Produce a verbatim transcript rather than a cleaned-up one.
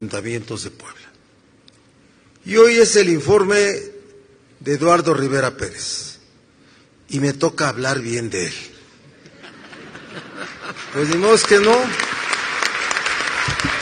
ayuntamientos de Puebla. Y hoy es el informe de Eduardo Rivera Pérez, y me toca hablar bien de él. Pues ni modo que no.